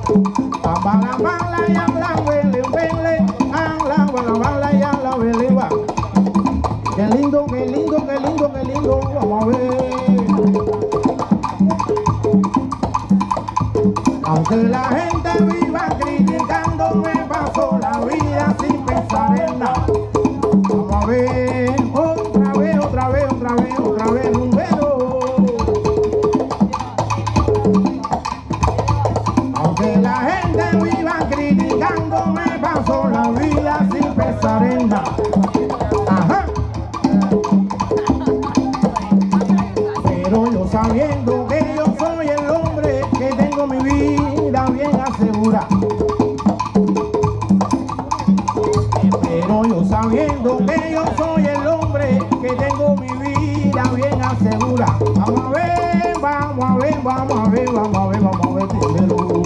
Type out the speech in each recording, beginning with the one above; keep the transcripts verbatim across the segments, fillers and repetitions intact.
Bala bala ya la huele huele, ah la bala bala ya la huele va. Qué lindo, qué lindo, qué lindo, qué lindo, vamos a ver. Aunque la gente viva criticando, me paso la vida sin pensar en nada. Vamos a ver, otra vez, otra vez, otra vez, otra vez, rumbero. Aunque la gente viva criticando, me paso la vida sin pensar en nada. Ajá. Pero yo sabiendo que yo soy el hombre que tengo mi vida bien asegurada. Pero yo sabiendo que yo soy el hombre que tengo mi vida bien asegurada. Vamos a ver, vamos a ver, vamos a ver, vamos a ver, vamos a ver primero.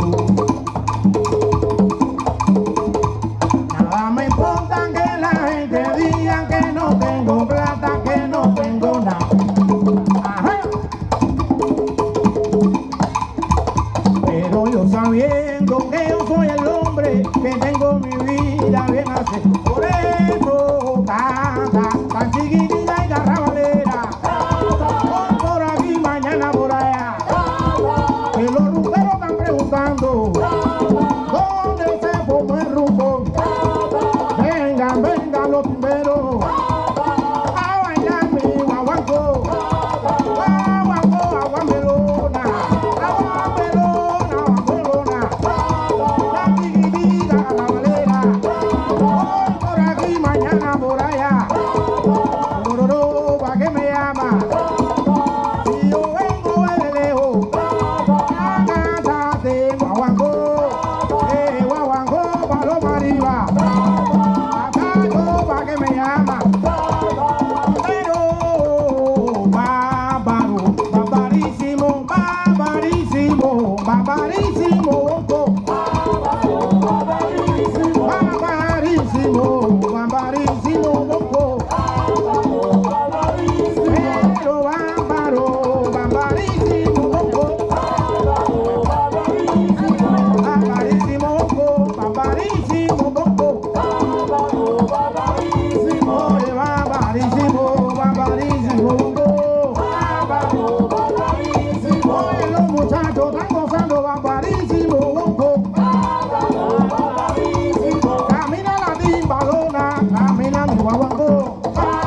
Nada me importa que la gente diga que no tengo plata, que no tengo nada. Ajá. Pero yo sabiendo que yo soy el hombre que tengo mi vida bien asegurada. Por eso, ta, ta, tan chiquitita y carrabalera. Hoy por aquí, mañana por allá. Que los rumberos están preguntando dónde se formó el rumbo. Vengan, vengan los rumberos a bailar mi guaguancó. Guaguancó, aguamelona, aguamelona, aguamelona. La chiquitita carrabalera. Hoy por aquí, mañana por allá. Ororó, ¿pa' qué me llama? Si yo vengo de lejos, acá de guaguancó, eh, guaguancó, paloma arriba. Acá yo, ¿pa' qué me llama? Pero bárbaro, barbarísimo, barbarísimo, barbarísimo, barbarísimo, barbarísimo, bonco. Pero bárbaro, barbarísimo, bonco. Barbarísimo, bonco, barbarísimo, bonco. Oye, barbarísimo, barbarísimo, bonco. Oye, los muchachos están gozando, barbarísimo, bonco. Camina la timbalona, camina mi guaguancó.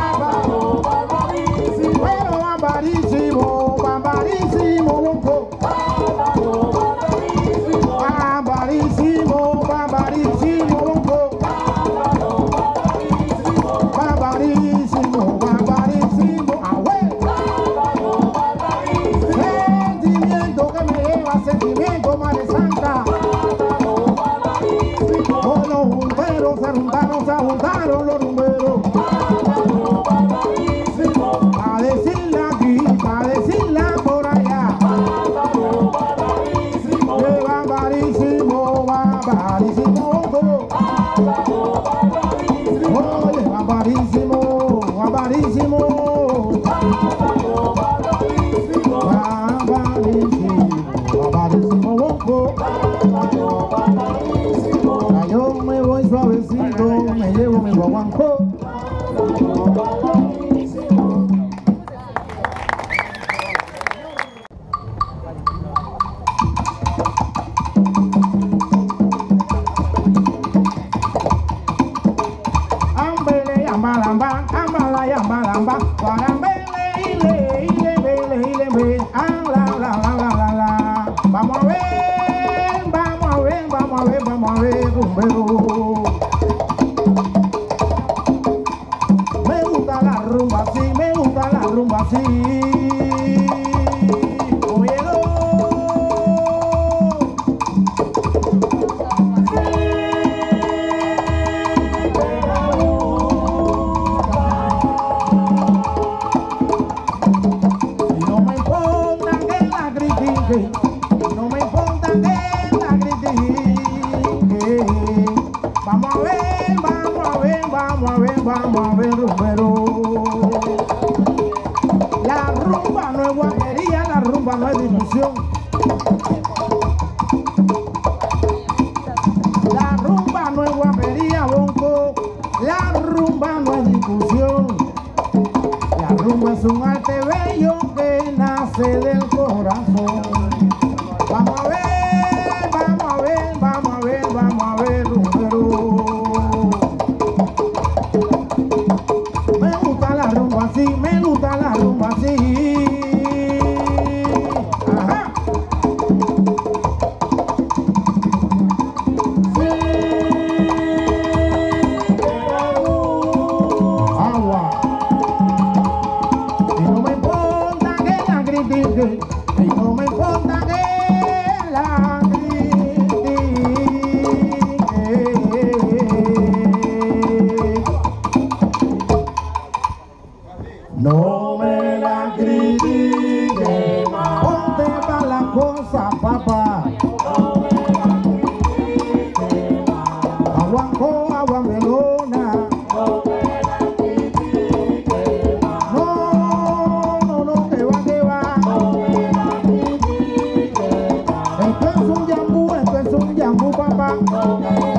Pero barbarísimo, barbarísimo, bonco. Barbarísimo, barbarísimo, bonco. Barbarísimo, barbarísimo, abuelo. Sentimiento que me lleva, sentimiento, Madre Santa. Con los rumberos se juntaron, se juntaron los rumberos. Pa' decirla aquí, pa' decirla por allá. Que barbarísimo, barbarísimo, bonco. Oye, barbarísimo, barbarísimo. Barbarísimo, barbarísimo, bonco. Ya yo me voy suavecito, me llevo mi guaguancó. Ambele, ambalamba, ambala, ambalamba, guarambele, ile, ile, ile, ile, ile, ah, la, la, la, la, la, la. Vamos a ver, vamos a ver, vamos a ver, vamos a ver, rumbero. Me gusta la rumba así, me gusta la rumba así. Óyelo. Y no me importa que la critiquen, no me importa que la critiquen. Vamos a ver, vamos a ver, vamos a ver, vamos a ver, rumbero. La rumba no es guajería, la rumba no es difusión. rumba no es discusión. La rumba es un arte bello que nace del corazón. Vamos a ver, vamos a ver, vamos a ver, vamos a ver, rumbero. Me gusta la rumba así, me gusta la rumba así. Ajá. Agua. Y no me importa que la critique, y no me importa que la critique. No me la critique, ponte pa' la cosa, papá. Aguanco, agua melona. No, no, no, que va, que va. Esto es un yambú, esto es un yambú, papá.